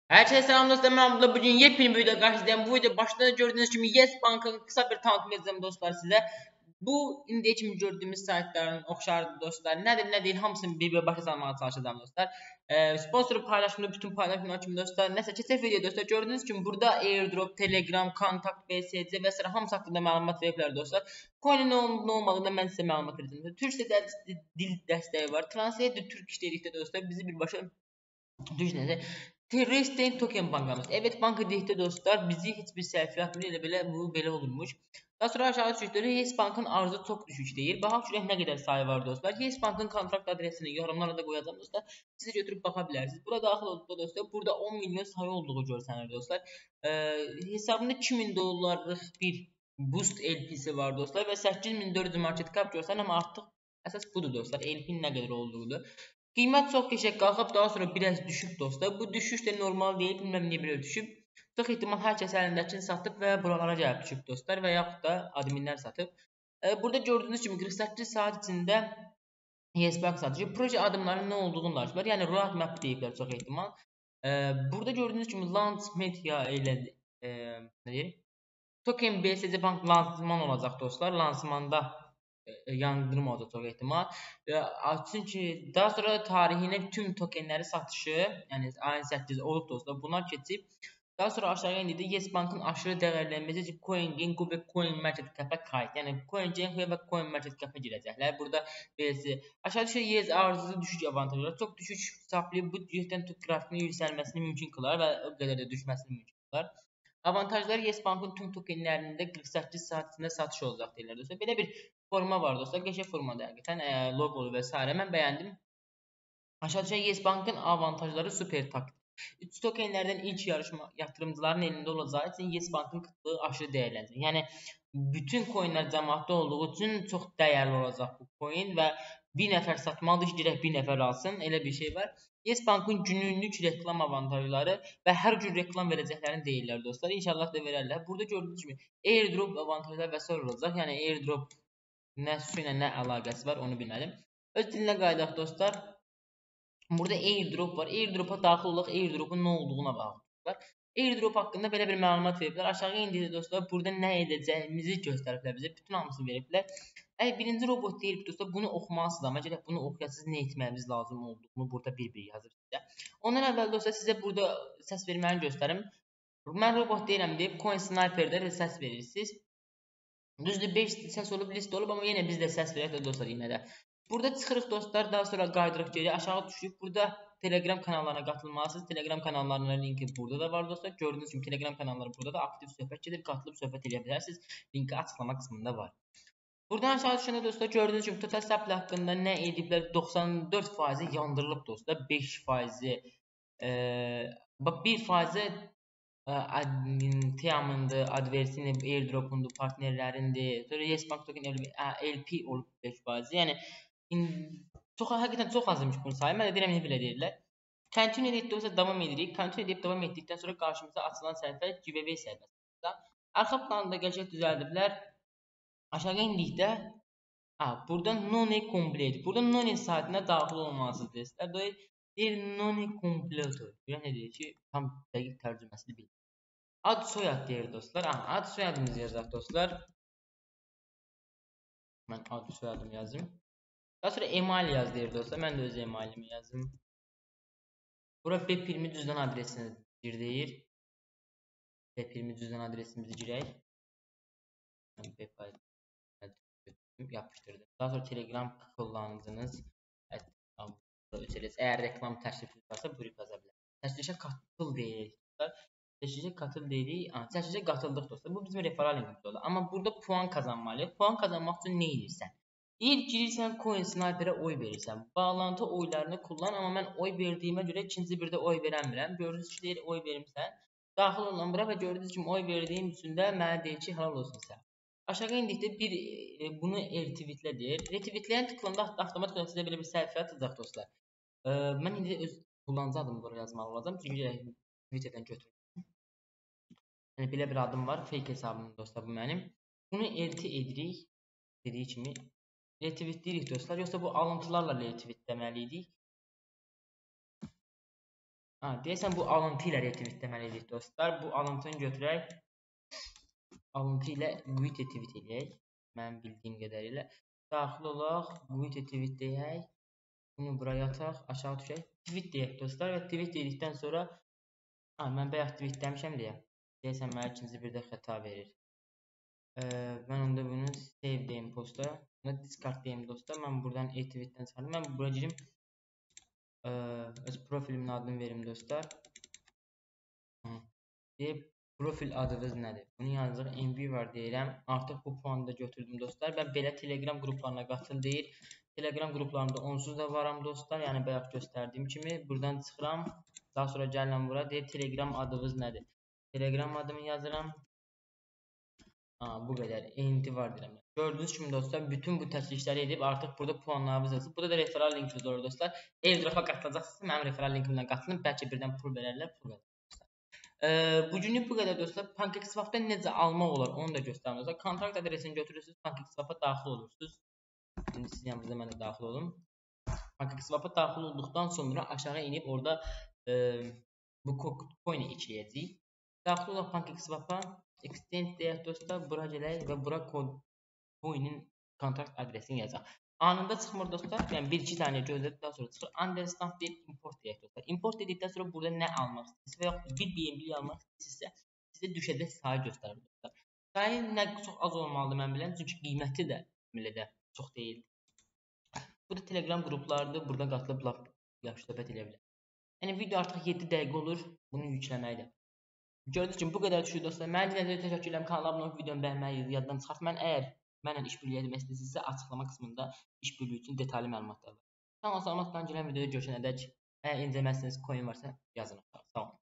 Herkese selam dostlar, ben Abdullah. Bugün yepyeni bir video karşınızdayım. Bu video başta gördüğünüz gibi Yes Bank'ın kısa bir tanıtım edeceğim dostlar size. Bu indiye kimi gördüğümüz saytların oxşar dostlar. Ne değil hamısını bir başa salmaya çalışacağım dostlar. Sponsor paylaşımda bütün paylaşımlar kimi dostlar. Neyse keçək video dostlar. Gördüğünüz gibi burada airdrop, telegram, kontakt, BSC və s. hamısı haqqında məlumat veriblər dostlar. Coin ne olmadığında mən sizə məlumat verəcəm. Türkçə dil dəstəyi var. Translate Türk işledikdə dostlar bizi birbaşa düşünün. Terrestre token bankamız. Evet banka deyikdə dostlar bizi hiçbir səhv yapmıyor. Elə belə bu belə olurmuş. Daha sonra aşağı düşdükdə Yes Bank'ın arzı çox düşük deyir. Baxaq görək nə qədər sayı var dostlar. Yes Bank'ın kontrakt adresini yorumlara da qoyacağım dostlar. Siz götürüb baxa bilərsiniz. Burada daxil olduqda dostlar burada 10 milyon sayı olduğu görsənir dostlar. Hesabında $2000 bir boost LP'si var dostlar və 8400 market cap görsənir, amma artıq əsas budur dostlar. LP'nin nə qədər olduğudur. Qiymət çox qəşəng qalxıb, daha sonra biraz düşüb dostlar. Bu düşüş də normal deyil, bilməm niyə belə düşüb. Çox ehtimal hər kəs əlindəkini satıb və buralara gəlib düşüb dostlar və yaxud da adminlər satıb. Burada gördüyünüz kimi 48 saat içində Yes Bank satıcı proje adımlarının nə olduğunu danışırlar. Yəni roadmap deyiblər çox ehtimal. Burada gördüyünüz kimi launch media ilə nə deyir? Token BSC Bank lansman olacaq dostlar. Lansmanda yandırma olacaq çox ehtimal. Çünki daha sonra tarihinə tüm tokenləri satışı, yəni ayın 8 olub dostlar. Bunlar keçib. Daha sonra aşağıya indikdə Yes Bank'ın aşırı dəyərlənməsi CoinGain, Google Coin Market Cap'a kayıt. Yəni CoinGain və Coin Market Cap'a girəcəklər. Burada beləcə aşağı düşür Yes arzusu düşük avantajlar. Çox düşük hesablayıb bu cütdən grafikinin yüksəlməsini mümkün qılar və o qədər də düşməsini mümkün qılar. Avantajlar Yes Bank'ın tüm tokenlərində 48 saat içində satış olacaq deyirlər dostlar. Belə bir forma var dostlar. Qəşəng formadır həqiqətən. Loqolu və s. mən bəyəndim. Aşağı düşən Yes Bank'ın avantajları super taktik. 3 tokenlərdən ilk yatırımcıların elində olacağı üçün Yes Bank'ın qıtlığı aşırı dəyərlənəcək. Yəni bütün coinlər cəmaətdə olduğu üçün çox dəyərli olacaq bu coin və bir nəfər satmalıdır ki, direkt bir nəfər alsın. Elə bir şey var. Yes Bank'ın günlük reklam avantajları və hər gün reklam verəcəklərini deyirlər dostlar. İnşallah da verərlər. Burada gördüyünüz kimi airdrop avantajları və s. olacaq. Yəni airdrop nə su ilə nə əlaqəsi var onu bilmədim. Öz dilinə qayıdaq dostlar. Burada airdrop var. Airdrop'a daxil olaq, airdrop'un nə olduğuna baxırlar. Airdrop haqqında belə bir məlumat veriblər. Aşağı indikdə dostlar burada nə edəcəyimizi göstəriblər bizə. Bütün hamısını veriblər. Birinci robot deyib dostlar bunu oxumalısınız amma gələk bunu oxuyasınız nə etməyimiz lazım olduğunu burada bir-bir yazır sizə. Ondan əvvəl dostlar sizə burada səs verməni göstərim. Mən robot deyirəm deyib Coin Sniper'də də səs verirsiniz. Düzdür 5 səs olub, list olub amma yenə biz də səs verək də dostlar yenə də. Burada çıxırıq dostlar, daha sonra qaydırıq geri aşağı düşürük. Burada Telegram kanallarına qatılmalısınız. Telegram kanallarının linki burada da var dostlar. Gördüyünüz kimi Telegram kanalları burada da aktiv söhbət gedir. Qatılıb söhbət edə bilərsiniz. Linki açıqlama qismində var. Buradan aşağı düşəndə dostlar gördüyünüz kimi total supply haqqında nə ediblər? 94% yandırılıb dostlar. 5% 1% Tiam'ındır, Adverse'nin, Airdrop'undur, partnerlərindir. Sonra Yes Bank token LP olub 5%. Yəni çox həqiqətən çox azmış bunun sayı. Mən də deyirəm nə belə deyirlər. Continue edib dostlar davam edirik. Continue edib davam etdikdən sonra qarşımıza açılan səhifə giveaway səhifəsidir. Arxa planı da qəşəng düzəldiblər. Aşağı indikdə buradan None Complete. Burada None saytına daxil olmalısınız dostlar. Deyir None Complete. Yəni nə deyir ki, tam dəqiq tərcüməsini bilmiyorum. Ad soyad deyir dostlar. Ad soyadımızı yazaq dostlar. Mən ad soyadımı yazım. Daha sonra email yaz deyir dostlar. Mən də öz emailimi yazım. Bura B20 cüzdan adresini gir deyir. B20 cüzdan adresimizi girək. Yapışdırdım. Daha sonra Telegram kullanıcınız eğer reklam təşrifli varsa buyurub yaza bilər. Təşrifə qatıl deyirik dostlar. Təşrifə qatıl deyirik. Təşrifə qatıldıq dostlar. Bu bizim referral linkimiz olur. Amma burada puan qazanmalıyıq. Puan qazanmaq üçün nə edirsən? İlk girirsən Coin Sniper'ə oy verirsən. Bağlantı oylarını kullan. Amma mən oy verdiyimə görə ikinci birdə oy verəmirəm. Gördüyünüz ki deyir oy verirsən. Daxil olan bura və gördüyünüz kimi oy verdiyim üçün də mənə deyir ki halal olsun sən. Aşağı indikdə bunu retweetlə deyir. Retweetləyən tıklanda avtomatik sizə belə bir səhifə atacaq dostlar. Mən indi öz kullanıcı adımı buraya yazmalı olacağım. Çünki Twitter'dən götürürüm. Yəni belə bir adım var. Fake hesabım dostlar bu mənim. Bunu RT edirik. Dediyi kimi retweetləyirik dostlar. Yoxsa bu alıntılarla retweet deməliydik. Deyəsən bu alıntı ilə retweet deməliydik dostlar. Bu alıntını götürək. Alıntı ilə retweet edək. Mənim bildiyim qədərilə. Daxil olaq, retweet deyək. Bunu buraya ataq, aşağı düşək. Tweet deyək dostlar və tweet dedikdən sonra mən bayaq tweet demişəm deyə. Deyəsən mənə ikinci bir də xəta verir. Mən onda bunu save deyim posta. Bunu discard deyim dostlar. Mən buradan e-tweetdən çıxardım. Mən bura girim. Öz profilimin adını verim dostlar. Deyib profil adınız nədir? Bunu yazacaq MV var deyirəm. Artıq bu puanı da götürdüm dostlar. Və belə Telegram qruplarına qatıl deyir. Telegram qruplarında onsuz da varam dostlar. Yəni bayaq göstərdiyim kimi buradan çıxıram. Daha sonra gəlirəm bura deyir Telegram adınız nədir? Telegram adımı yazıram. Bu qədər. Eyniti var deyirəm. Gördüyünüz kimi dostlar bütün bu təklifləri edib artıq burada puanlarımız yazılıb. Burada da referral linkimiz olur dostlar. Airdrop'a qatılacaqsınız. Mənim referral linkimdən qatılın. Bəlkə birdən pul verərlər, pul verərlər. Bugünlük bu qədər dostlar. PancakeSwap'dan necə almaq olar onu da göstərim dostlar. Kontrakt adresini götürürsünüz. PancakeSwap'a daxil olursunuz. Şimdi siz yanınızda mən də daxil olum. PancakeSwap'a daxil olduqdan sonra aşağı inib orada bu coin'i ekləyəcəyik. Daxil olaq PancakeSwap'a. Extend deyək dostlar, bura gələk və bura coin'in kontrakt adresini yazacaq. Anında çıxmır dostlar. Yəni 1-2 saniyə gözlədikdən sonra çıxır. Understand deyib import deyək dostlar. Import dedikdən sonra burada nə almaq istəyirsiniz və yaxud bir BNB almaq istəyirsinizsə sizə düşəcək sayı göstərir dostlar. Sayı nə çox az olmalıdır mən biləm, çünki qiyməti də millədə çox deyil. Bu da Telegram qruplarıdır. Burada qatılıb yaxşı söhbət edə bilər. Yəni video artıq 7 dəqiqə olur. Bunu yükləməklə. Gördüyünüz kimi bu qədər düşür dostlar. Mənə dinlədiyiniz üçün təşəkkür edirəm. Kanalıma abunə olub videomu bəyənməyi yaddan çıxartmayın. Əgər mənlə işbirliyi etmək istəyirsinizsə açıqlama qismında işbirliyi üçün detallı məlumatlar var. Sağ olun, salamat qalın. Gələn videoda görüşənədək əgər incələmək istədiyiniz coin varsa yazın. Sağ olun.